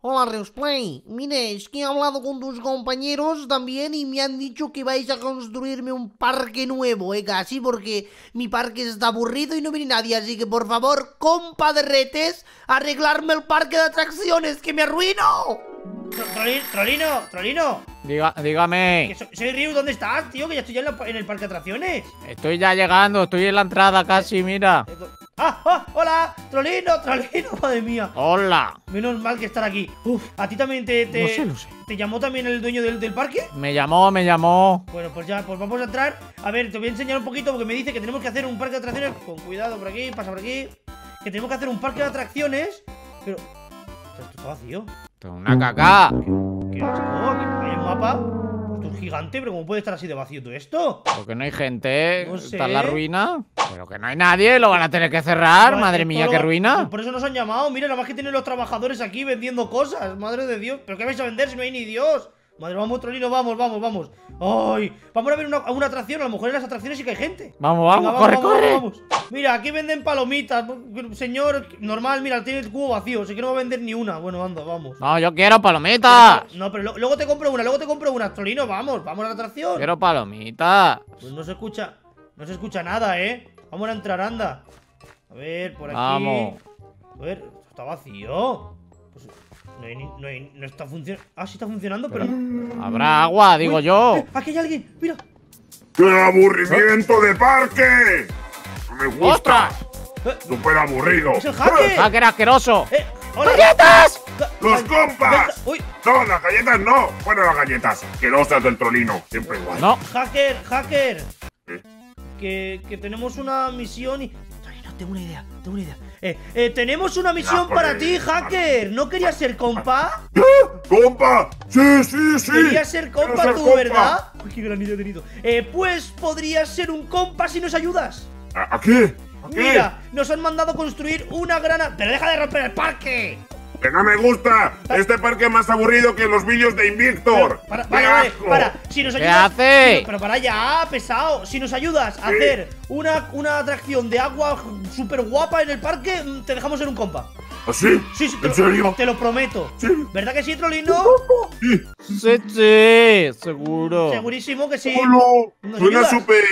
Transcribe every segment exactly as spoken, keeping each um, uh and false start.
Hola, Reusplay. Mire, es que he hablado con tus compañeros también y me han dicho que vais a construirme un parque nuevo, ¿eh? Casi porque mi parque está aburrido y no viene nadie. Así que, por favor, compadretes, arreglarme el parque de atracciones, que me arruino. Trolino, Trolino, Trolino. Diga, dígame. Que soy, soy Ryu, ¿dónde estás, tío? Que ya estoy ya en, la- en el parque de atracciones. Estoy ya llegando, estoy en la entrada casi, mira. ¡Ah, ah! ¡Hola! ¡Trolino, Trolino! ¡Madre mía! Hola. Menos mal que estar aquí. Uf, ¿a ti también te, te, Lo sé, lo sé. te llamó también el dueño del, del parque? Me llamó, me llamó. Bueno, pues ya, pues vamos a entrar. A ver, te voy a enseñar un poquito porque me dice que tenemos que hacer un parque de atracciones. Con cuidado por aquí, pasa por aquí. Que tenemos que hacer un parque de atracciones. Pero... Esto está vacío. Esto es una caca. ¿Qué asco? ¿Que hay un mapa? Esto es gigante, pero ¿cómo puede estar así de vacío todo esto? Porque no hay gente. No sé. Está en la ruina. Pero que no hay nadie, lo van a tener que cerrar. Bueno, Madre esto mía, lo- qué ruina. Por eso nos han llamado. Mira, nada más que tienen los trabajadores aquí vendiendo cosas. Madre de Dios. ¿Pero qué vais a vender si no hay ni Dios? Madre, vamos, Trolino, vamos, vamos, vamos. Ay, vamos a ver una, una atracción. A lo mejor en las atracciones sí que hay gente. Vamos, vamos, Venga, corre, vamos, corre. vamos, vamos. Mira, aquí venden palomitas. Señor, normal, mira, tiene el cubo vacío. Sé que no va a vender ni una. Bueno, anda, vamos. No, yo quiero palomitas. No, pero lo- luego te compro una, luego te compro una. Trolino, vamos, vamos a la atracción. Quiero palomitas. Pues no se escucha, no se escucha nada, ¿eh? Vamos a entrar, anda. A ver, por aquí. Vamos. A ver, está vacío. Pues no, hay, ni- no, hay- no está funcionando. Ah, sí está funcionando, pero... Habrá agua, digo Uy, yo. eh, aquí hay alguien, mira. ¡Qué aburrimiento de parque! No me gusta. ¡Ostras! Eh, Súper aburrido. ¡Es el hacker! ¡Hacker asqueroso! Eh, hola. ¡Galletas! Ga- ¡Los ga- compas! Uy, No, las galletas no. Bueno, las galletas. Asquerosas del Trolino. Siempre igual. No. hacker, hacker. ¿Qué? Que, que tenemos una misión y... Trolino, tengo una idea, tengo una idea. Eh, eh, tenemos una misión Ah, para joder. ti, hacker. ¿No querías ser compa? ¿Qué? ¡Compa! ¡Sí, sí, sí! Querías ser Quiero compa ser tú, compa. ¿verdad? Uy, qué gran idea he tenido. Eh, pues podrías ser un compa si nos ayudas. ¿A, a qué? ¿A qué? Mira, nos han mandado construir una gran... a- ¡Pero deja de romper el parque! ¡Que no me gusta! Este parque es más aburrido que los vídeos de Invictor. Para, ¡Qué vale, vale, asco! para. Si nos ¿Qué ayudas... hace? Si- pero para ya, pesado. Si nos ayudas a Sí. hacer una, una atracción de agua súper guapa en el parque, mm, te dejamos ser un compa. ¿Así? Sí, sí, te, ¿En serio? te lo prometo. Sí. ¿Verdad que sí, Trolino? Sí. Sí, sí, seguro. Segurísimo que sí. ¡Hola! ¿Nos Suena ayudas? súper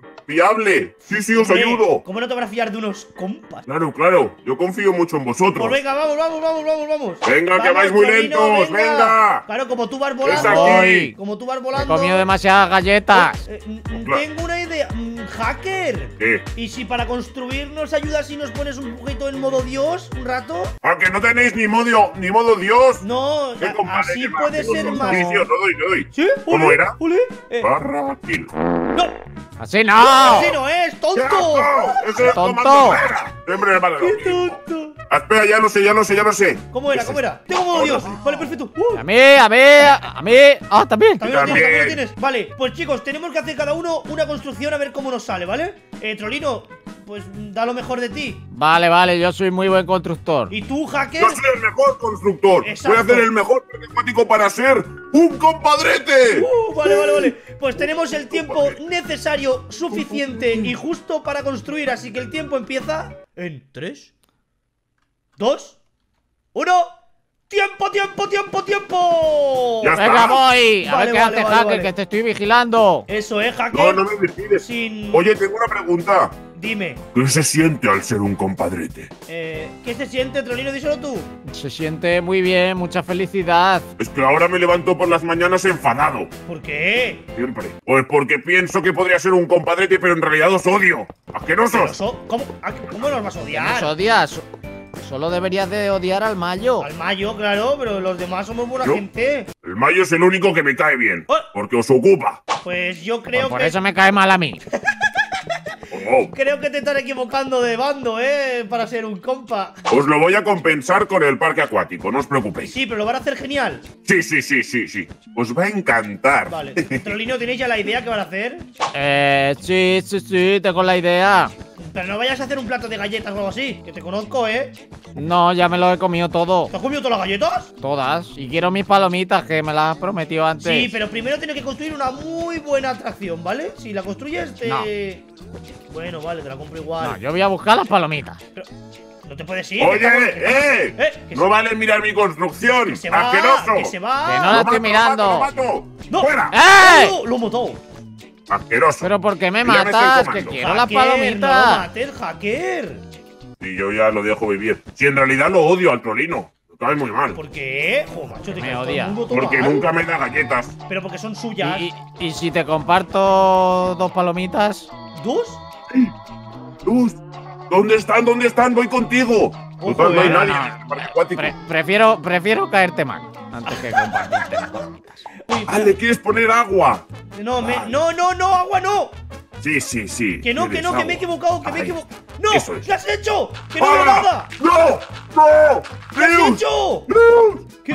fiable. Sí, sí, os Hombre, ayudo. ¿Cómo no te vas a fiar de unos compas? Claro, claro. Yo confío mucho en vosotros. Pues venga, vamos, vamos, vamos, vamos, vamos. Venga, que Vamos, vais muy Trolino, lentos, venga. Claro, como tú vas Es volando. aquí. Como tú vas He volando. comido demasiadas galletas. Eh, eh, mm, Claro. tengo una idea. Mm, Hacker. ¿Qué? ¿Y si para construir nos ayudas y nos pones un poquito en modo Dios un rato? ¿A que no tenéis ni modo, ni modo Dios? No, ¿Qué a- compadre, así qué más? puede Sí, ser sí, más. Sí, sí, os lo doy, lo doy. ¿Sí? ¿Cómo Ole, era? ole. Eh, Barra kill. no, Así no. así no es, ¡Qué tonto. asco! ¡Ese es ¡Tonto! comando fuera! Siempre me pasa lo Qué mismo. tonto. Ah, espera, ya lo sé, ya lo sé, ya lo sé. ¿Cómo era? ¿Cómo era? Tengo modo Dios. Vale, perfecto. Uh, A mí, a mí, a mí. Ah, también. También lo tienes, También. también lo tienes. Vale, pues chicos, tenemos que hacer cada uno una construcción a ver cómo nos sale, ¿vale? Eh, Trolino, pues da lo mejor de ti. Vale, vale, yo soy muy buen constructor. Y tú, hacker, Yo soy el mejor constructor. Exacto. Voy a hacer el mejor parque acuático para ser un compadrete. Uh, vale, vale, vale. Pues tenemos el tiempo necesario, suficiente y justo para construir. Así que el tiempo empieza en tres, dos, uno. ¡Tiempo, tiempo, tiempo, tiempo! Ya está. Venga, voy. A Vale, ver qué vale, hace, vale, hacker, vale. que te estoy vigilando. Eso, ¿eh, No, hacker? no me vigiles. Sin... Oye, tengo una pregunta. Dime, ¿Qué se siente al ser un compadrete? eh, ¿qué se siente, Trolino? Díselo tú. Se siente muy bien, mucha felicidad. Es que ahora me levanto por las mañanas enfadado. ¿Por qué? Siempre. Pues porque pienso que podría ser un compadrete, pero en realidad os odio. Pero ¡Asquerosos! so- ¿Cómo, ¿A- ¿Cómo nos vas a Nos odiar? odias. Solo deberías de odiar al Mayo. Al Mayo, claro, pero los demás somos buena ¿Yo? gente. El Mayo es el único que me cae bien. Oh. Porque os ocupa. Pues yo Pues creo por que... eso me cae mal a mí. Oh, Creo que te están equivocando de bando, ¿eh? Para ser un compa. os lo voy a compensar con el parque acuático, no os preocupéis. Sí, pero lo van a hacer genial. Sí, sí, sí, sí, sí. Os va a encantar. Vale. Trolino, ¿tenéis ya la idea que van a hacer? Eh, sí, sí, sí, tengo la idea. Pero no vayas a hacer un plato de galletas o algo así, que te conozco, ¿eh? No, ya me lo he comido todo. ¿Te has comido todas las galletas? Todas. Y quiero mis palomitas, que me las has prometido antes. Sí, pero primero tienes que construir una muy buena atracción, ¿vale? Si la construyes, te... No. Bueno, vale, te la compro igual. No, yo voy a buscar las palomitas. Pero... No te puedes ir. Oye, que estamos- que estamos- eh. eh, que No se- vale mirar mi construcción. que se va, Asqueroso. que se va. Que no Lo la mato, estoy mirando. Lo mato, lo mato. No. ¡Fuera! ¡Eh! Lo, lo mató. Asqueroso. ¿Pero por qué me Ya me estoy matas? Que comando. quiero las Hacker, no lo palomitas. mates, hacker. Y yo ya lo dejo vivir. Si en realidad lo odio al trolino. Me cae muy mal. ¿Por qué? Jo, macho, te Me cae todo odia. el mundo todo Porque mal. nunca me da galletas. Pero porque son suyas. ¿Y, y, y si te comparto dos palomitas? ¿Dos? Luz, ¿dónde están? ¿Dónde están? Voy contigo. Ojo, Total, no hay eh. nadie No, en el parque acuático. Pre- prefiero, prefiero caerte mal antes que compartirte las palomitas. Uy, Ah, ¿le quieres poner agua? no, me, no, no, no, agua no. Sí, sí, sí. Que no, que ¿Quieres no, que me he agua? equivocado, que me he Ay, equivocado. ¡No! eso es. ¿Qué has hecho? ¡Que no veo ¡Ah! nada! ¡No! ¡No! ¿Qué has ¡Luz! hecho? ¡Luz! ¿Qué?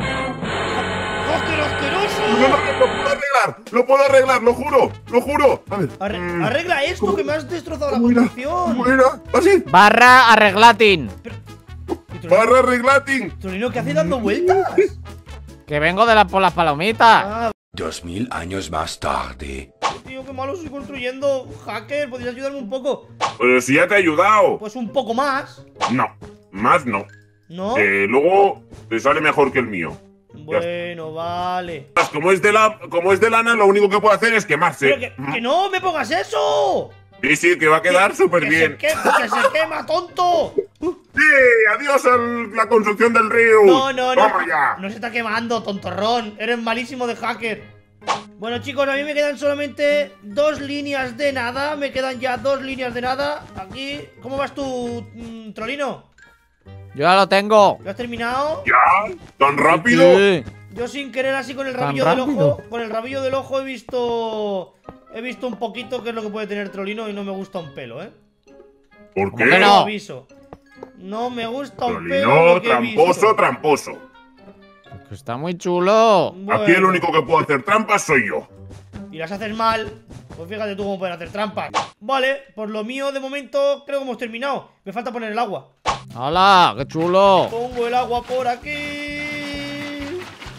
¡Hacker No, asqueroso! no, no, lo puedo arreglar. Lo puedo arreglar, lo juro. Lo juro. A ver. Arre- Mm, arregla esto, que me has destrozado la ¿Cómo era? construcción. ¿Cómo era? ¿Así? Barra arreglatin. ¿Y Trolino- Barra arreglating. Trolino, ¿qué hace dando vueltas? Que vengo de la, por las palomitas. Ah, Dos mil años más tarde. tío, qué malo estoy construyendo. Hacker, ¿podrías ayudarme un poco? Pero si ya te he ayudado. Pues un poco más, No, más no. ¿no? Que luego te sale mejor que el mío. Bueno, vale. Como es de la, como es de lana, lo único que puedo hacer es quemarse. Pero que, que no me pongas eso. Sí, sí, que va a quedar súper Que bien. se, que, que se quema, tonto. Sí, adiós a la construcción del río. No, no, no. Toma ya. No se está quemando, tontorrón. Eres malísimo de hacker. Bueno, chicos, a mí me quedan solamente dos líneas de nada. Me quedan ya dos líneas de nada. Aquí. ¿Cómo vas tú, mm, Trolino? Yo ya lo tengo. ¿Lo has terminado? ¿Ya? ¿Tan rápido? Sí. Yo sin querer así con el ¿Tan rabillo del rápido? ojo. Con el rabillo del ojo he visto. He visto un poquito qué es lo que puede tener Trolino y no me gusta un pelo, ¿eh? ¿Por ¿Cómo qué? que Lo no? aviso. No me gusta un pelo. Trolino, lo que he tramposo, visto. tramposo. Que está muy chulo. Aquí el Bueno, único que puedo hacer trampas soy yo. Y las haces mal. Pues fíjate tú cómo pueden hacer trampas. Vale, por lo mío de momento creo que hemos terminado. Me falta poner el agua. ¡Hala! ¡Qué chulo! Pongo el agua por aquí.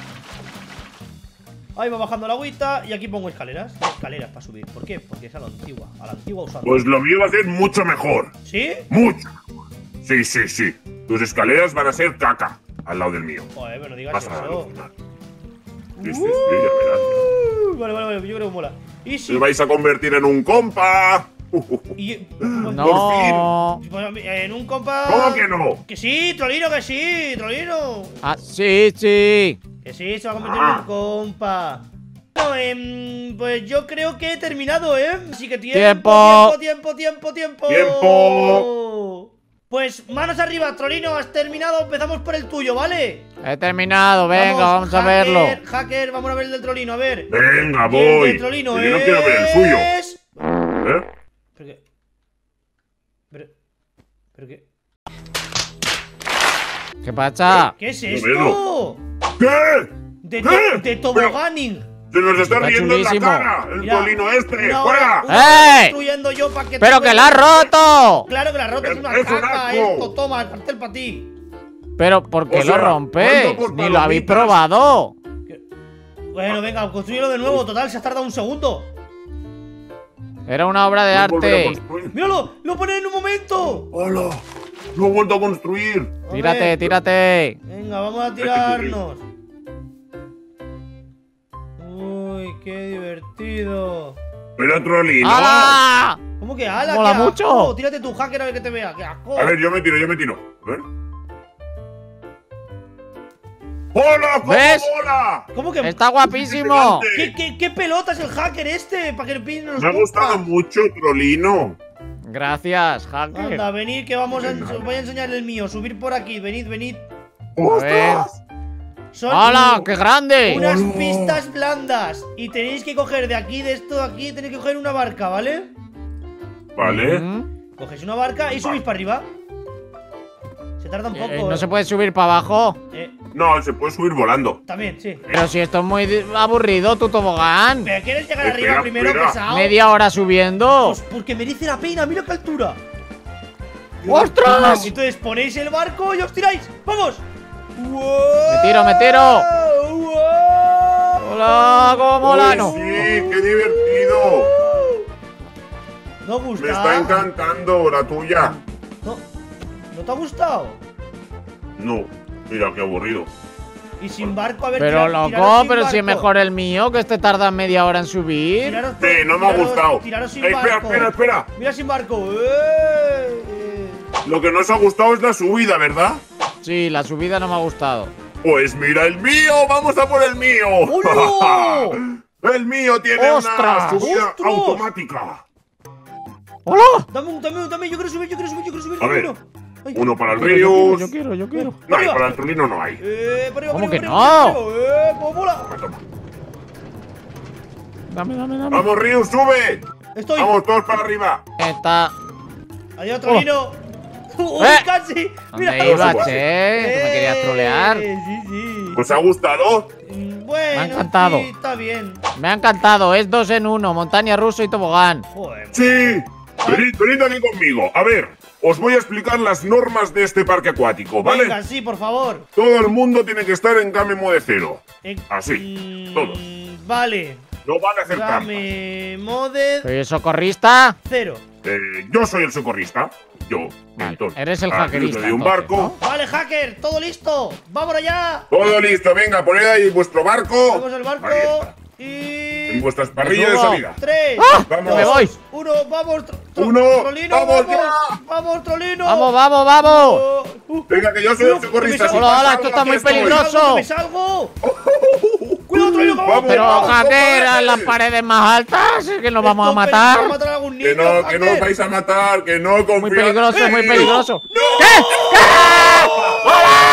Ahí va bajando la agüita. Y aquí pongo escaleras. Escaleras para subir. ¿Por qué? Porque es a la antigua. A la antigua usada. Pues lo mío va a ser mucho mejor. ¿Sí? Mucho mejor. Sí, sí, sí. Tus escaleras van a ser caca al lado del mío. Joder, pero no digas Vas a eso. alucinar. Sí, sí, sí, ya verás. Uh, Vale, vale, vale. Yo creo que mola. Y si. Te vais a convertir en un compa. Uh, uh, uh. Y, No. Pues, en un compa. ¿Cómo que no? Que sí, Trolino, que sí, Trolino. Ah, sí, sí. Que sí, se va a convertir Ah. en un compa. Bueno, em, pues yo creo que he terminado, ¿eh? Así que tiempo, Tiempo. tiempo, tiempo, tiempo, tiempo. Tiempo. Pues manos arriba, Trolino, has terminado. Empezamos por el tuyo, ¿vale? He terminado. Venga, vamos, a hacker, verlo. Hacker, vamos a ver el del Trolino, a ver. Venga, Y el voy. del Trolino Que yo no quiero ver el suyo. es... ¿Eh? ¿Pero qué? ¿Pero, ¿Pero qué? ¿Qué pasa? ¿Qué es No esto? verlo. ¿Qué? De, ¿Qué? to- de toboganing. Se nos está Está riendo en la chulísimo. cara. El Mira, colino este. una hora- ¡Fuera! una hora ¡Eh! construyendo yo para que ¡Pero te que la has vuelvas- roto! Claro que la roto, es una Es un caca asco. esto. Toma, el cartel para ti. Pero ¿por qué O sea, lo rompes? ¿cuánto por Ni lo habéis palomitas? probado. Bueno, venga, construyelo de nuevo. Total, se has tardado un segundo. Era una obra de No volveré a arte. construir. ¡Míralo! ¡Lo ponen en un momento! ¡Hola! No he vuelto a construir. A Tírate, ver, tírate. Venga, vamos a tirarnos. Uy, qué divertido. Pero trolino. ¡Hala! ¿Cómo que ala? Mola qué asco! mucho. Tírate tu hacker a ver que te vea. ¡Qué asco! A ver, yo me tiro, yo me tiro. A ver. ¡Hola! ¿Cómo ¿Ves? mola? ¿Cómo que.? Está guapísimo. ¿Qué, qué, qué pelotas el hacker este? Para que le piden los Me ha gustado compas. mucho, trolino. Gracias, hacker. Anda, venid que vamos a, Venga. os voy a enseñar el mío. Subir por aquí, venid, venid. ¡Ostras! Son ¡Hala! ¡Qué grande! unas Hola. pistas blandas. Y tenéis que coger de aquí, de esto de aquí, tenéis que coger una barca, ¿vale? Vale. Mm. Cogéis una barca y subís para arriba. Se tarda un poco. Eh, ¿No se puede subir para abajo? Eh, No, se puede subir volando. también, sí. Pero si esto es muy di- aburrido, tu tobogán. ¿Pero quieres llegar Espera, arriba primero, espera. pesado? Media hora subiendo. Pues porque merece la pena, mira qué altura. ¡Ostras! Entonces ponéis el barco y os tiráis. ¡Vamos! Me tiro, me tiro. ¡Hola! ¿Cómo mola? Uy, No. Sí, qué divertido. ¿No gusta? Me está encantando la tuya. No. ¿No te ha gustado? No, mira qué aburrido. Y sin barco, a ver. Pero tira- tiraros loco, sin pero si es barco. mejor el mío, que este tarda media hora en subir. Tiraros, Sí, no me ha tiraros- gustado. Tiraros sin Eh, espera, barco. espera, espera. Mira sin barco. ¡Eh! Lo que no os ha gustado es la subida, ¿verdad? Sí, la subida no me ha gustado. Pues mira el mío, vamos a por el mío. ¡Hola! El mío tiene ¡Ostras! una subida ¡Ostras! automática. ¡Hola! Dame un, dame un, dame. Yo quiero subir, yo quiero subir, yo quiero subir. A ver, uno. Ay. Uno para el Yo quiero, Rius. yo quiero, yo quiero. No, y Arriba. para el Trulino no hay. Eh, para arriba, ¿Cómo para que arriba, para no? arriba, Eh, como mola. Toma, toma. Dame, dame, dame. Vamos, Rius, sube. Estoy. Vamos todos para arriba. Está. Adiós, Trolino. Uy, Eh. casi. Mira. ¿Dónde ibas, subo. che? ¿Tú me querías trolear? Eh, Sí, sí. ¿Os ha gustado? Mm, Bueno, Me ha encantado. sí, está bien. Me ha encantado, es dos en uno, montaña rusa y tobogán. Joder. Sí. Venid, venid aquí conmigo. A ver, os voy a explicar las normas de este parque acuático, ¿vale? Venga, sí, por favor. Todo el mundo tiene que estar en game mode cero. Eh, Así, mm, todos. Vale. No van a hacer trampas. Dame mode ¿Soy el socorrista? cero. Eh, yo soy el socorrista. Yo, Vale, entonces. eres el aquí hackerista, os doy un entonces, barco. Vale, hacker, todo listo. ¡Vámonos ya! Todo listo, venga, poned ahí vuestro barco. Vamos al barco. Ahí está. Y. En vuestras parrillas de subo. salida. Tres. ¡Ah! Vamos. ¡Me voy! Uno, vamos. tro- tro- Uno, Trolino, vamos vamos. ya. Vamos, Trolino. ¡Vamos, vamos, vamos! Oh, uh, Venga, que yo soy Cuidado, el socorrista. que me si Hola, pasa hola, algo, esto está aquí muy estoy. peligroso. ¡Me salgo! ¡Cuidado, Trolino! que Vamos, vamos! Pero, vamos, hacker, vamos. a las paredes más altas, es que nos vamos a Esto, pero matar. vamos a matar a algún niño, Que no, que no os hacker. vais a matar, que no confiad. Muy peligroso, muy ¡Eh! peligroso. ¡No! ¿Qué? ¿Qué? ¡Hola!